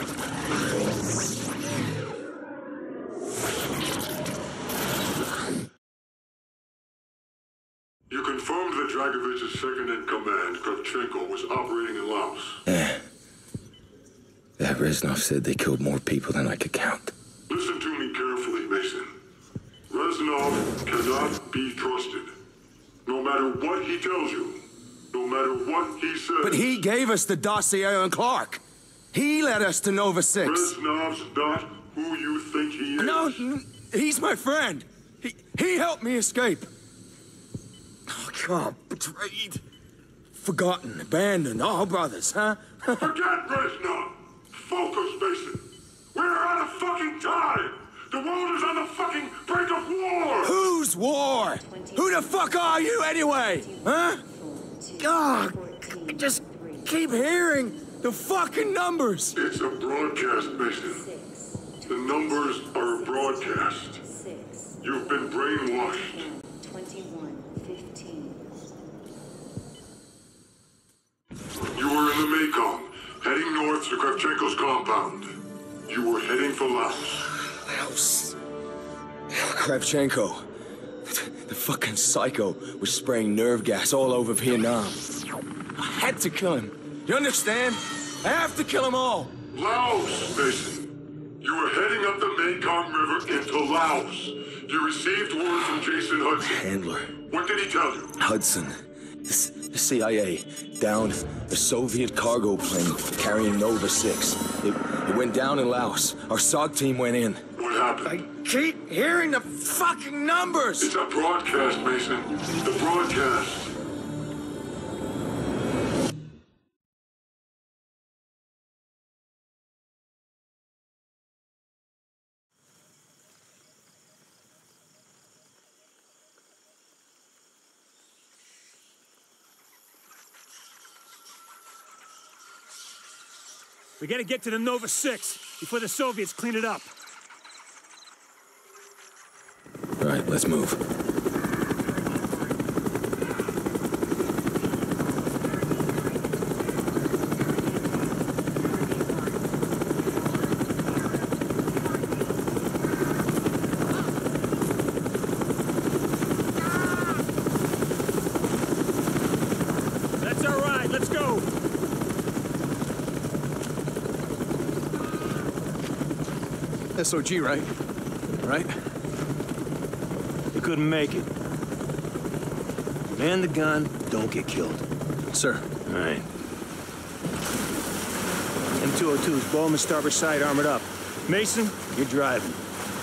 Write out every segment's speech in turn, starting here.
You confirmed that Dragovich's second-in-command, Kravchenko, was operating in Laos. Yeah. That Reznov said they killed more people than I could count. Listen to me carefully, Mason. Reznov cannot be trusted. No matter what he tells you, no matter what he says... But he gave us the dossier on Clark. He led us to Nova 6. Reznov's not who you think he is. No, he's my friend. He helped me escape. Oh, God, betrayed. Forgotten, abandoned, all brothers, huh? Forget Reznov. Focus, Mason. We're out of fucking time. The world is on the fucking brink of war. Whose war? Who the fuck are you anyway? Huh? God, I just keep hearing the fucking numbers. It's a broadcast, Mason. The numbers are a broadcast. You've been brainwashed. 21:15. You were in the Mekong, heading north to Kravchenko's compound. You were heading for Laos. Laos. Kravchenko. The fucking psycho was spraying nerve gas all over Vietnam. I had to kill him. You understand? I have to kill them all. Laos, Mason. You were heading up the Mekong River into Laos. You received word from Jason Hudson. Handler. What did he tell you? Hudson. The CIA downed a Soviet cargo plane carrying Nova 6. It went down in Laos. Our SOG team went in. What happened? I keep hearing the fucking numbers! It's a broadcast, Mason. The broadcast. We gotta get to the Nova 6 before the Soviets clean it up. All right, let's move. That's all right, let's go. SOG, right? Right? You couldn't make it. Man the gun, don't get killed. Sir. All right. M202's Bowman starboard side armored up. Mason, you're driving.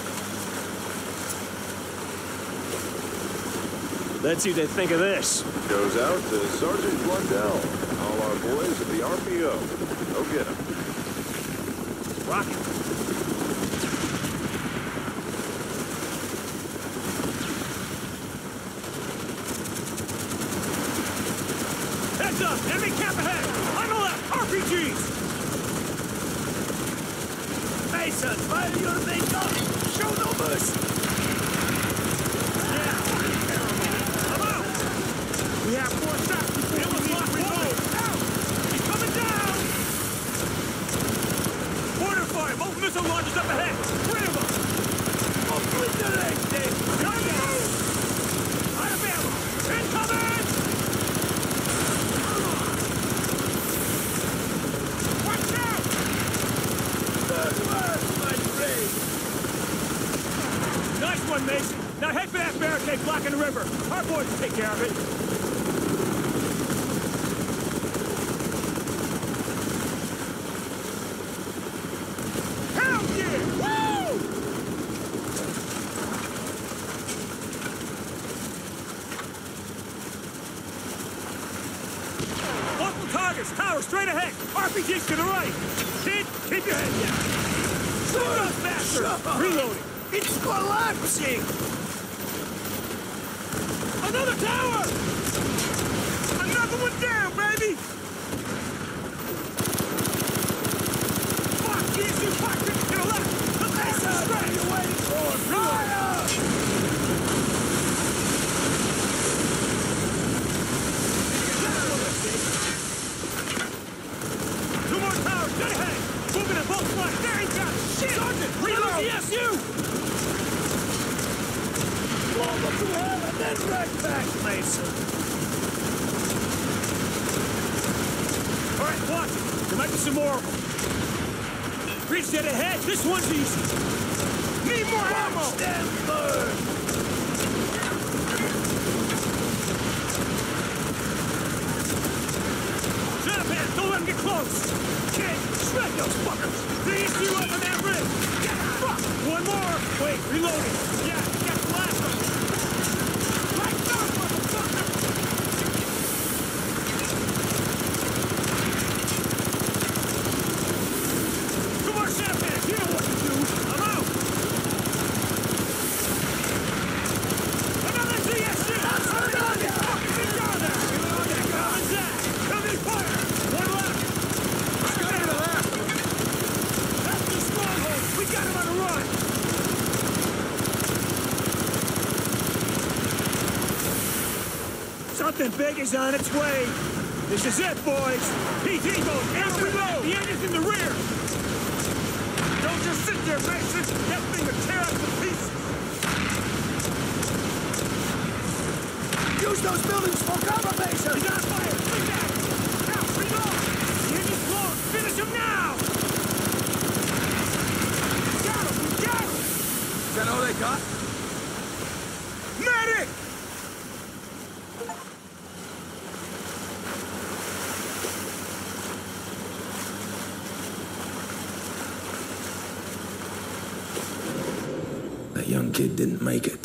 Let's see what they think of this. Goes out to Sergeant Blundell. All our boys at the RPO. Go get 'em. Rocket. Heads up! Enemy camp ahead! On the left! RPGs! Mason, fire your main gun! Show no mercy! Yeah! Come out! We have 4 shots before we need to reload! Out! He's coming down! Mortar fire! Both missile launchers up ahead! 3 of them! Obliterate them! Out of ammo! Incoming! Watch out! Good work, my friend! Nice one, Mason! Now head for that barricade blocking the river! Our boys will take care of it! Hell yeah! Woo! Multiple targets! Tower straight ahead! RPGs to the right! Kid, keep your head down! Shoot us, bastard! Reloading! It's collapsing! Another tower! Another one down, baby! Fuck, yes, you fucked it! To the left! The left! What are you waiting for? Fire! Two more towers, dead ahead! Moving at both Pulse line! There he got it! Shit! Sergeant! Reload! ESU! Blow them to hell and then right back, Mason! Alright, watch it! There might be some more of them. Reach dead ahead! This one's easy! Need more ammo! Stand firm! Shut up, man! Don't let him get close! Kid, shred those fuckers! They hit you up on that rim! Get fuck! One more! Wait, reloading! Yeah, got the last one! Right down, motherfucker! Come on, Champagne! You know what to do! I'm out! Another DSC! That's our target! Fucking jar there! Come in fire! One left! Got him to the left. That's the stronghold! We got him on the run! Something big is on its way! This is it, boys! PT mode! And reload! The end is in the rear! Don't just sit there, Mason! That thing will tear us to pieces! Use those buildings for cover, Mason! He's on fire! Bring that! Now, reload! The engine's blown! Finish him now! Got him! We got him! Is that all they got? Medic! That young kid didn't make it.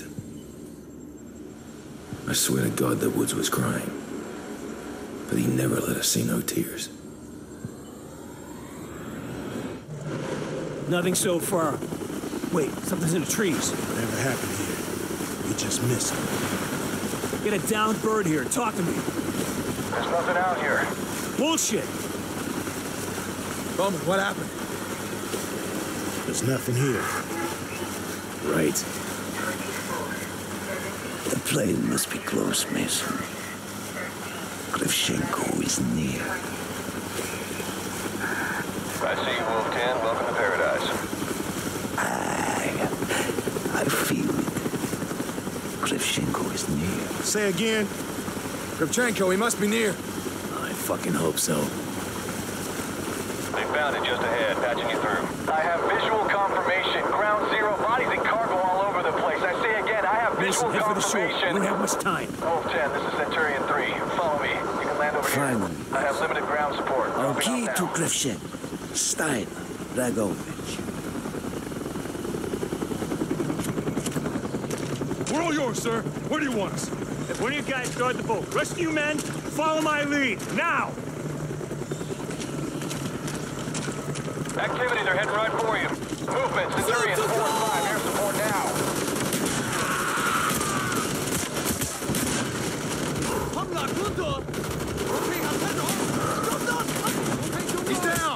I swear to God that Woods was crying. But he never let us see no tears. Nothing so far. Wait, something's in the trees. Whatever happened here, we just missed it. Get a downed bird here. Talk to me. There's nothing out here. Bullshit. Bowman, what happened? There's nothing here. Right. The plane must be close, Mason. Kravchenko is near. I see you, Wolf 10. Welcome to paradise. I feel it. Kravchenko is near. Say again. Kravchenko, he must be near. I fucking hope so. They found it just ahead, patching you through. I have visual confirmation. Ground zero, bodies and cargo all over the place. I say again, I have Mason, visual head for the shore. We confirmation. don't have much time. Wolf 10, this is Centurion 3. Follow me. You can land over Finally. here. I have limited ground support. Okay Dropping to off now. Kravchenko. Stein, Dragovich. We're all yours, sir. Where do you want us? If one of you guys guard the boat, rest of you men, follow my lead. Now! Activity, they're heading right for you. Movement, Centurion 4 and 5. Air support now. He's down.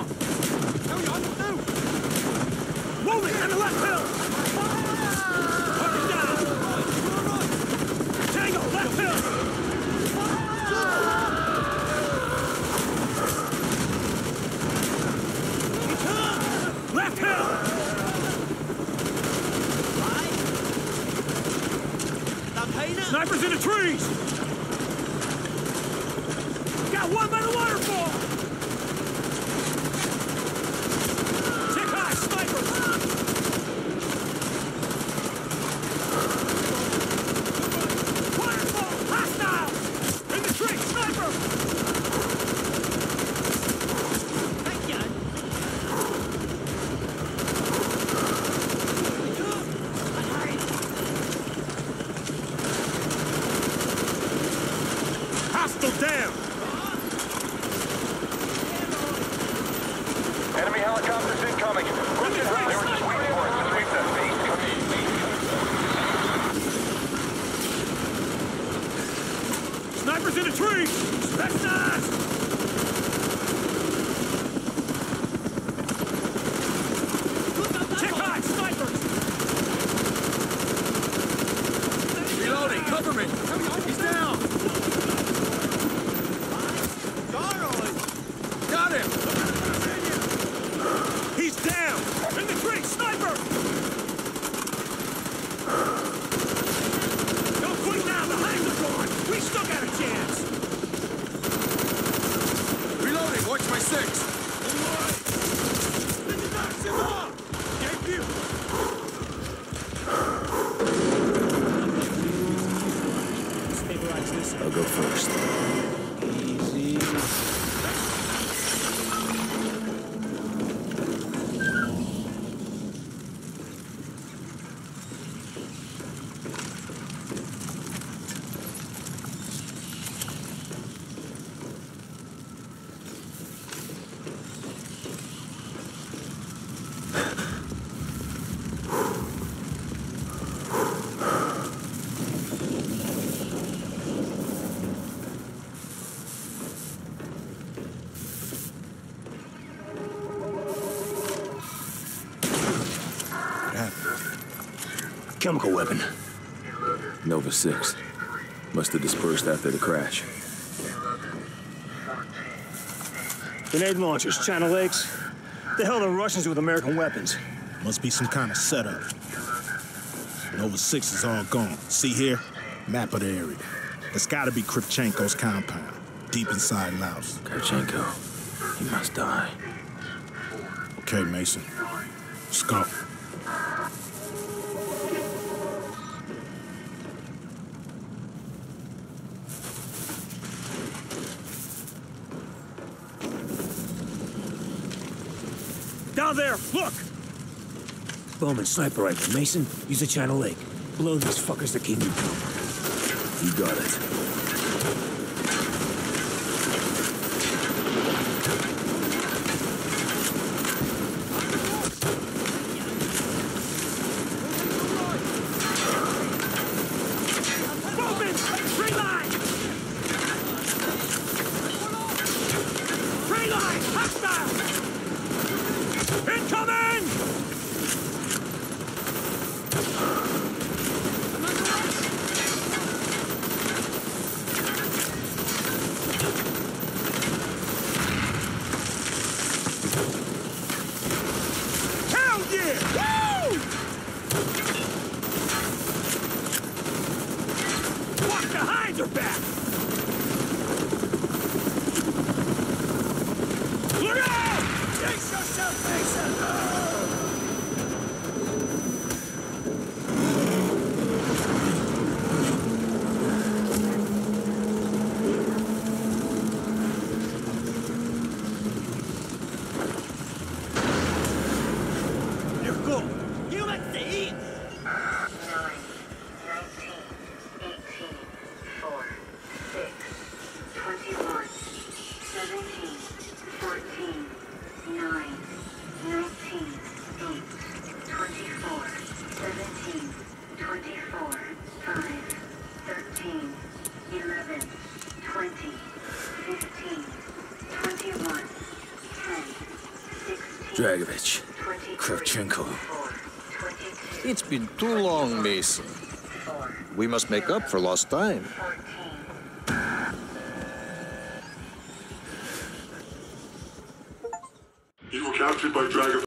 Moving on the left hill! Hurry down! Tango, left hill! Left hill! Snipers in the trees! Got one by the waterfall! Tick high, snipers! Waterfall, hostile! In the tree, sniper! Hostile down! Enemy helicopters incoming. They were just waiting for us to sweep that base. Snipers in the trees! That's us! Check high, snipers! Reloading, cover me. He's down. Got him. He's dead! Chemical weapon. Nova 6. Must have dispersed after the crash. Grenade launchers, China Lakes. The hell are the Russians with American weapons? Must be some kind of setup. Nova 6 is all gone. See here? Map of the area. It's gotta be Kravchenko's compound, deep inside Laos. Kravchenko. He must die. Okay, Mason. Let's go. Down there, look! Bowman sniper rifle. Mason, use a China Lake. Blow these fuckers to keep them. You got it. Bowman! Reline! Reline! Hostile! Incoming! Hell yeah! Woo! Walk behind her back! Look out! Brace yourself, Mason! You're cool. You like to eat. 9, 19, 18, 4, 6, 21, 17, 14, 9, 19, 8, 24, 17, 24, 5, 13, 11, 20, 15, 21, 10, 16, Dragovich. 23, Kravchenko. 22, It's been too long, Mason. We must make up for lost time. 14. You were captured by Dragovich.